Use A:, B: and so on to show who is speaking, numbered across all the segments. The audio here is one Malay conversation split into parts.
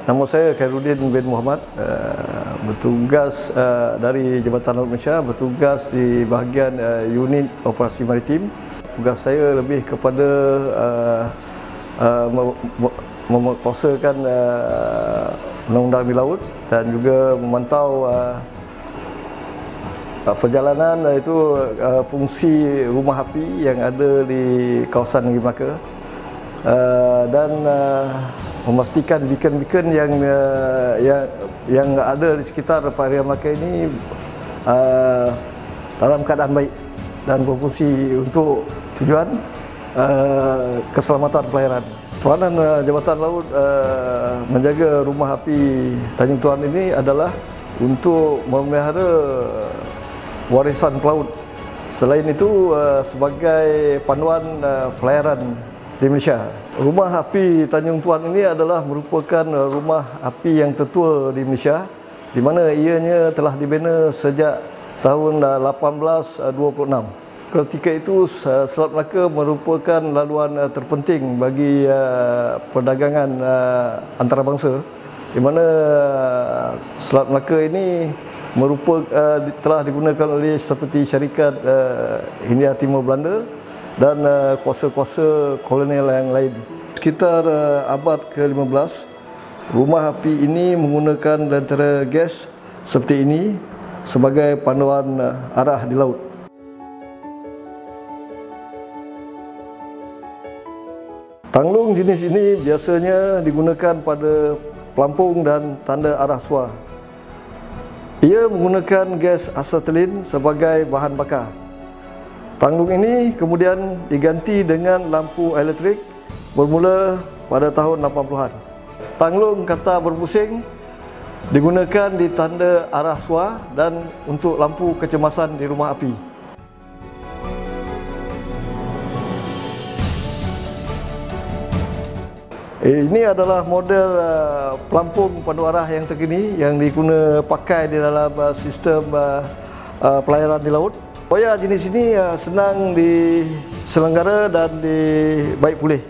A: Nama saya Khairuddin bin Muhammad, bertugas dari Jabatan Laut Malaysia, bertugas di bahagian unit operasi maritim. Tugas saya lebih kepada memperkuasakan undang-undang di laut dan juga memantau perjalanan itu fungsi rumah api yang ada di kawasan Negeri Melaka dan memastikan beacon-beacon yang ada di sekitar perairan Melaka ini dalam keadaan baik dan berfungsi untuk tujuan keselamatan pelayaran. Peranan Jabatan Laut menjaga rumah api Tanjung Tuan ini adalah untuk memelihara warisan pelaut. Selain itu sebagai panduan pelayaran di Malaysia. Rumah api Tanjung Tuan ini adalah merupakan rumah api yang tertua di Malaysia, di mana ianya telah dibina sejak tahun 1826. Ketika itu Selat Melaka merupakan laluan terpenting bagi perdagangan antarabangsa, di mana Selat Melaka ini telah digunakan oleh seperti syarikat Hindia Timur Belanda dan kuasa-kuasa kolonial yang lain. Sekitar abad ke-15, rumah api ini menggunakan lentera gas seperti ini sebagai panduan arah di laut. Tanglung jenis ini biasanya digunakan pada pelampung dan tanda arah suar. Ia menggunakan gas asetilin sebagai bahan bakar. Tanglung ini kemudian diganti dengan lampu elektrik bermula pada tahun 80-an. Tanglung kata berpusing digunakan di tanda arah suar dan untuk lampu kecemasan di rumah api. Ini adalah model pelampung pandu arah yang terkini yang digunakan pakai di dalam sistem pelayaran di laut. Boya jenis ini senang diselenggara dan baik pulih.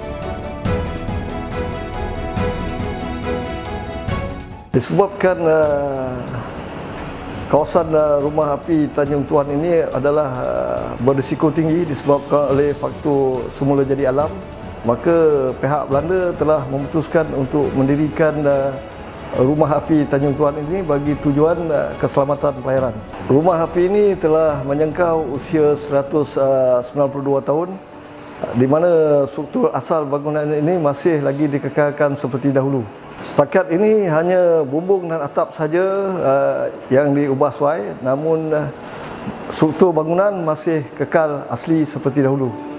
A: Disebabkan kawasan rumah api Tanjung Tuan ini adalah berisiko tinggi disebabkan oleh faktor semula jadi alam, maka pihak Belanda telah memutuskan untuk mendirikan rumah api Tanjung Tuan ini bagi tujuan keselamatan pelayaran. Rumah api ini telah menjangkau usia 192 tahun, di mana struktur asal bangunan ini masih lagi dikekalkan seperti dahulu. Setakat ini hanya bumbung dan atap saja yang diubah suai, namun struktur bangunan masih kekal asli seperti dahulu.